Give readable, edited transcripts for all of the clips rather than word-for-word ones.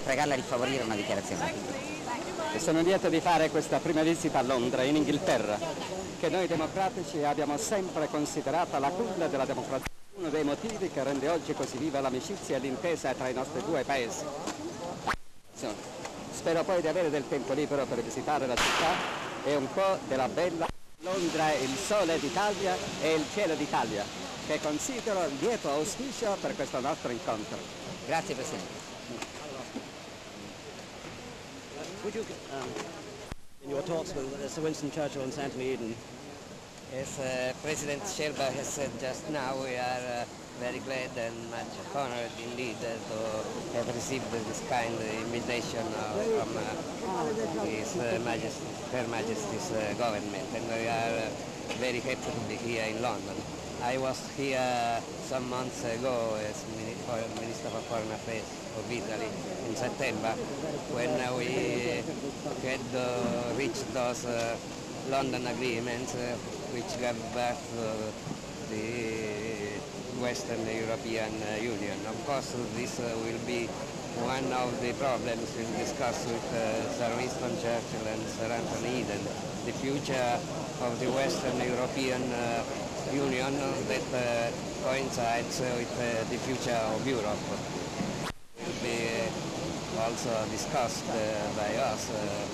pregarla di favorire una dichiarazione. E sono lieto di fare questa prima visita a Londra, in Inghilterra, che noi democratici abbiamo sempre considerata la culla della democrazia, uno dei motivi che rende oggi così viva l'amicizia e l'intesa tra i nostri due paesi. Spero poi di avere del tempo libero per visitare la città e un po' della bella Londra, il sole d'Italia e il cielo d'Italia, che considero lieto auspicio per questo nostro incontro. Grazie Presidente. Would you, in your talks with Sir Winston Churchill and Sir Anthony Eden? As President Sherba has said just now, we are very glad and much honored indeed to have received this kind invitation from Her Majesty's government, and we are very happy to be here in London. I was here some months ago as Minister for Foreign Affairs of Italy in September, when we had reached those London agreements which gave birth to the Western European Union. Of course, this will be one of the problems we'll discuss with Sir Winston Churchill and Sir Anthony Eden, the future of the Western European Union that coincides with the future of Europe. It will be also discussed by us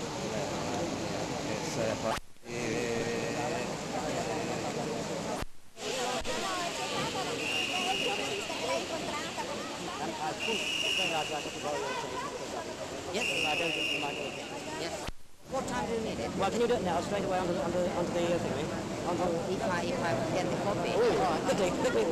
Yes. Yes. What time do you need it? Well, can you do it now, straight away onto the thingy? If I get the copy. Oh, all right, quickly.